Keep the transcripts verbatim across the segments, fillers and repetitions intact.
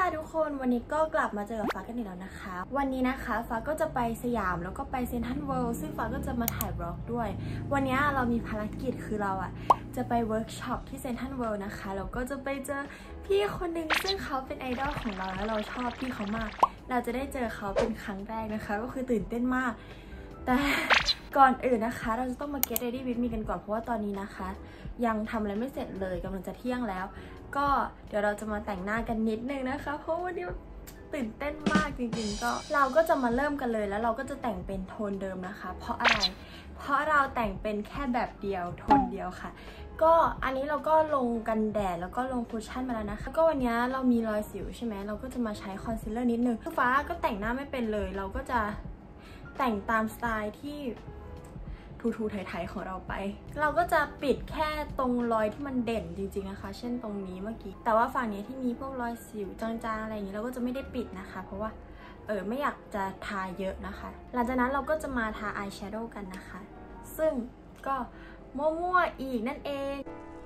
ค่ะทุกคนวันนี้ก็กลับมาเจอกับฟ้ากันอีกแล้วนะคะวันนี้นะคะฟ้าก็จะไปสยามแล้วก็ไปเซ็นทรัลเวิลด์ซึ่งฟ้าก็จะมาถ่ายบล็อกด้วยวันนี้เรามีภารกิจคือเราอ่ะจะไปเวิร์กช็อปที่เซ็นทรัลเวิลด์นะคะแล้วก็จะไปเจอพี่คนหนึ่งซึ่งเขาเป็นไอดอลของเราแล้วเราชอบพี่เขามากเราจะได้เจอเขาเป็นครั้งแรกนะคะก็คือตื่นเต้นมากแต่ก่อนอื่นนะคะเราจะต้องมา get ready with me กันก่อนเพราะว่าตอนนี้นะคะยังทำอะไรไม่เสร็จเลยกำลังจะเที่ยงแล้วก็เดี๋ยวเราจะมาแต่งหน้ากันนิดนึงนะคะเพราะวันนี้ตื่นเต้นมากจริงๆก็เราก็จะมาเริ่มกันเลยแล้วเราก็จะแต่งเป็นโทนเดิมนะคะเพราะอะไรเพราะเราแต่งเป็นแค่แบบเดียวโทนเดียวค่ะก็อันนี้เราก็ลงกันแดดแล้วก็ลงคุชชั่นมาแล้วนะคะก็วันนี้เรามีรอยสิวใช่ไหมเราก็จะมาใช้คอนซีลเลอร์นิดนึงฟ้าก็แต่งหน้าไม่เป็นเลยเราก็จะแต่งตามสไตล์ที่ทูๆไทยๆของเราไปเราก็จะปิดแค่ตรงรอยที่มันเด่นจริงๆนะคะเช่นตรงนี้เมื่อกี้แต่ว่าฝั่งนี้ที่มีพวกรอยสิวจางๆอะไรอย่างนี้เราก็จะไม่ได้ปิดนะคะเพราะว่าเออไม่อยากจะทาเยอะนะคะหลังจากนั้นเราก็จะมาทาอายแชโดว์กันนะคะซึ่งก็มั่วๆอีกนั่นเอง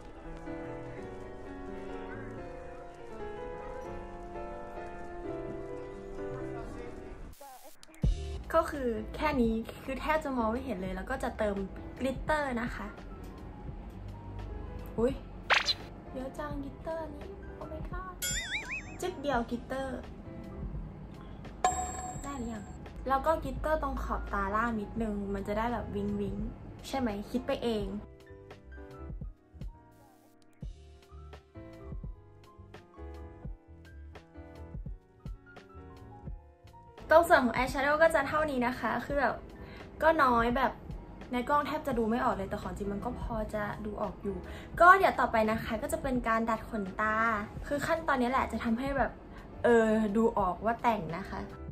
ก็คือแค่นี้คือแทบจะมองไม่เห็นเลยแล้วก็จะเติมกลิตเตอร์นะคะอุ้ยเยอะจังกลิตเตอร์นี้โอ้ my god จึ๊กเดียวกลิตเตอร์ได้หรือยังแล้วก็กลิตเตอร์ตรงขอบตาล่างนิดนึงมันจะได้แบบวิงวิงใช่ไหมคิดไปเองตรงส่วนของอายแชโดว์ก็จะเท่านี้นะคะคือแบบก็น้อยแบบในกล้องแทบจะดูไม่ออกเลยแต่ของจริงมันก็พอจะดูออกอยู่ก็เดี๋ยวต่อไปนะคะก็จะเป็นการดัดขนตาคือขั้นตอนนี้แหละจะทำให้แบบเออดูออกว่าแต่งนะคะ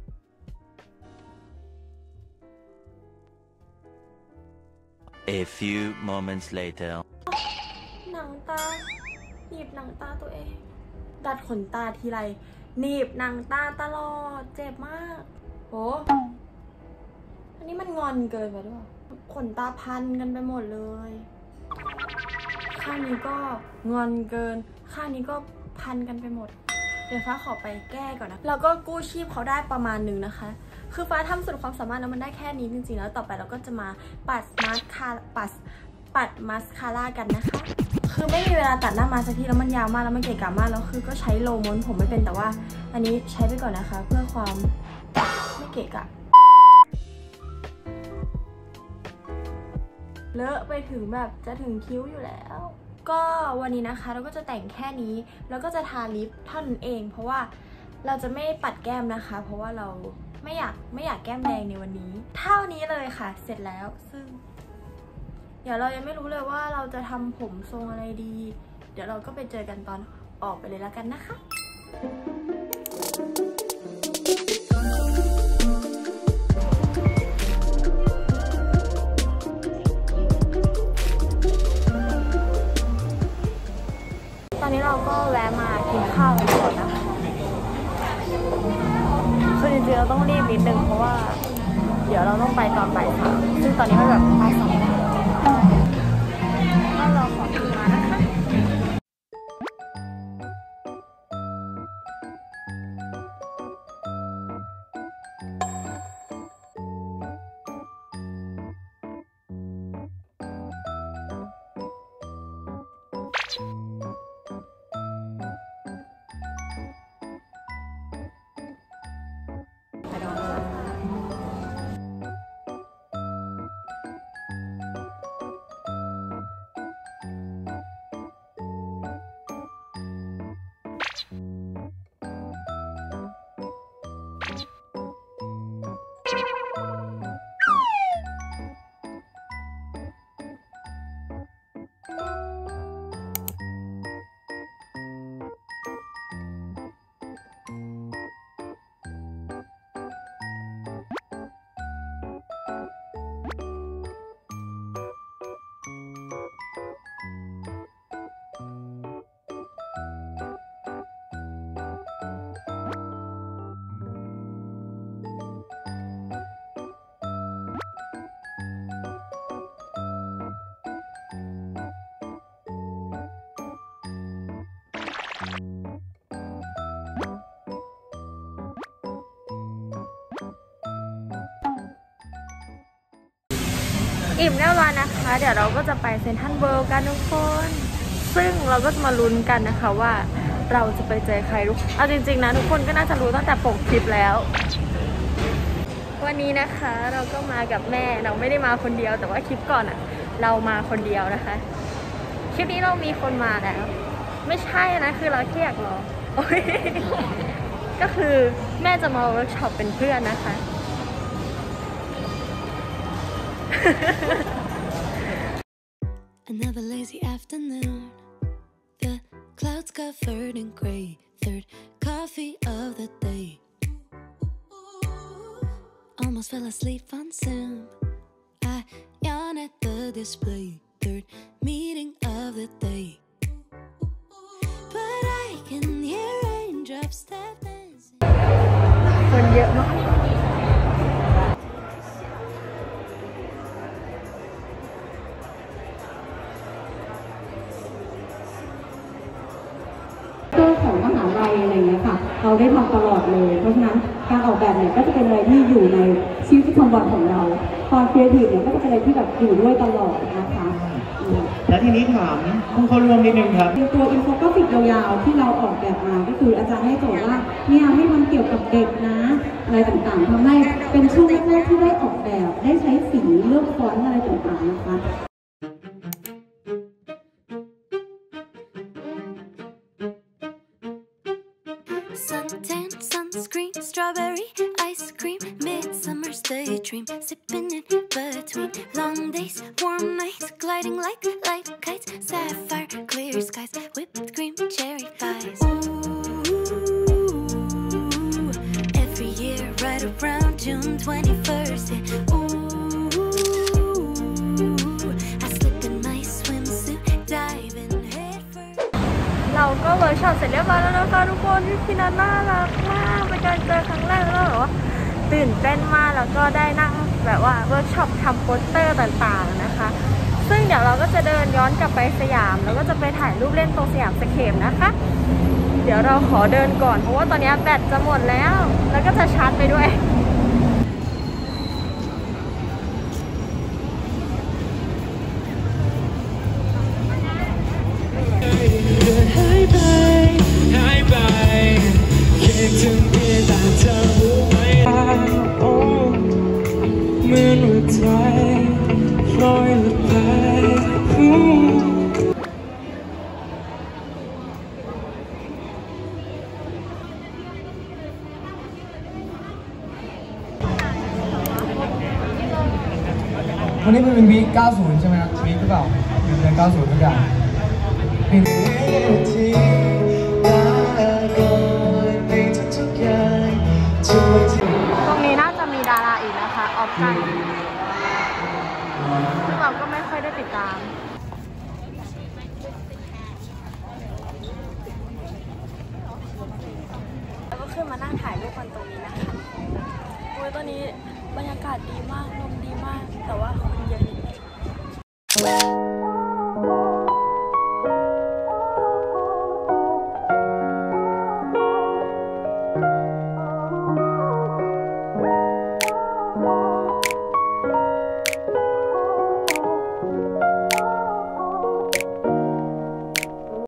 A few moments later หนังตาหนีบหนังตาตัวเองดัดขนตาทีไรหนีบหนังตาตลอดเจ็บมากโหอันนี้มันงอนเกินไปด้วยขนตาพันกันไปหมดเลยข้างนี้ก็งอนเกินข้างนี้ก็พันกันไปหมดเดี๋ยวฟ้าขอไปแก้ก่อนนะแล้วก็กู้ชีพเขาได้ประมาณหนึ่งนะคะคือฟ้าทำสุดความสามารถแล้วมันได้แค่นี้จริงๆแล้วต่อไปเราก็จะมาปัดมาสคาปัดปัดมาสคาร่ากันนะคะคือไม่มีเวลาตัดหน้ามาสักทีแล้วมันยาวมากแล้วมันเกะกะมากแล้วคือก็ใช้โลม้วนผมไม่เป็นแต่ว่าอันนี้ใช้ไปก่อนนะคะเพื่อความไม่เกะกะเลอะไปถึงแบบจะถึงคิ้วอยู่แล้วก็วันนี้นะคะเราก็จะแต่งแค่นี้แล้วก็จะทาลิปเท่านั้นเองเพราะว่าเราจะไม่ปัดแก้มนะคะเพราะว่าเราไม่อยากไม่อยากแก้มแดงในวันนี้เท่านี้เลยค่ะเสร็จแล้วซึ่งเดี๋ยวเรายังไม่รู้เลยว่าเราจะทำผมทรงอะไรดีเดี๋ยวเราก็ไปเจอกันตอนออกไปเลยแล้วกันนะคะตอนนี้เราก็แวะมากินข้าวกันก่อนนะคะคือจริงๆเราต้องรีบนิดนึงเพราะว่าเดี๋ยวเราต้องไปตอนบ่ายสามซึ่งตอนนี้มันแบบบ่ายสองแล้วก็รอของกินมานะคะอิ่มเรียบร้อยนะคะเดี๋ยวเราก็จะไปเซ็นทรัลเวิลด์กันทุกคนซึ่งเราก็จะมาลุ้นกันนะคะว่าเราจะไปเจอใครทุกเอาจริงๆนะทุกคนก็น่าจะรู้ตั้งแต่ปกคลิปแล้ววันนี้นะคะเราก็มากับแม่เราไม่ได้มาคนเดียวแต่ว่าคลิปก่อนอะเรามาคนเดียวนะคะคลิปนี้เรามีคนมาแล้วไม่ใช่นะคือเราแค่อยากรอก็คือแม่จะมาเวิร์กช็อปเป็นเพื่อนนะคะ Another lazy afternoon. The clouds covered in gray. Third coffee of the day. Almost fell asleep on Zoom. I yawn at the display. Third meeting of the day. But I can hear raindrops tap dancing. คนเยอะมากของมหาลัยอะไรเงี้ยค่ะเราได้ทำตลอดเลยเพราะฉะนั้นการออกแบบเนี่ยก็จะเป็นอะไรที่อยู่ในชีวิตประจำวันของเราความครีเอทีฟเนี่ยก็จะเป็นอะไรที่แบบอยู่ด้วยตลอดนะคะและทีนี้ถามผู้เข้าร่วมนิดนึงครับตัวอินโฟกราฟิกยาวๆที่เราออกแบบมาก็คืออาจารย์ให้โจทย์ว่าเนี่ยให้มันเกี่ยวกับเด็กนะอะไรต่างๆทำให้เป็นช่วงแรกๆที่ได้ออกแบบได้ใช้สีเลือกฟอนต์อะไรต่างๆนะคะ Suntan, sunscreen, strawberry, ice cream, midsummer's daydream, sipping in between long days, warm nights, gliding like light kites, sapphire, clear skies, whipped cream, cherry pies. Ooh, every year right around June twenty-first, yeah. Ooh, I slip in my swimsuit, dive in head first. เราก็เวิร์กช็อปเสร็จเรียบร้อยแล้วนะคะทุกคนพี่พีนัทน่ารักมากเป็นการเจอครั้งแรกแล้วแบบว่าตื่นเต้นมากแล้วก็ได้นั่งแบบว่าเวิร์กช็อปทำโปสเตอร์ต่างๆนะคะซึ่งเดี๋ยวเราก็จะเดินย้อนกลับไปสยามแล้วก็จะไปถ่ายรูปเล่นตรงสยามสเคปนะคะเดี๋ยวเราขอเดินก่อนเพราะว่าตอนนี้แบตจะหมดแล้วแล้วก็จะชาร์จไปด้วยวันนี้มันเป็นวีคเก้าสิบใช่ไหมครับวีคหรือเปล่าเดือนเก้าสิบทุกอย่างตรงนี้น่าจะมีดาราอีกนะคะออฟกันซึ่งเราก็ไม่ค่อยได้ติดตามแล้วก็ขึ้นมานั่งถ่ายรูปกันตรงนี้นะคะโอ้ยตอนนี้บรรยากาศดีมากลมดีมากแต่ว่าคนเยอะนิดนึง Ooh.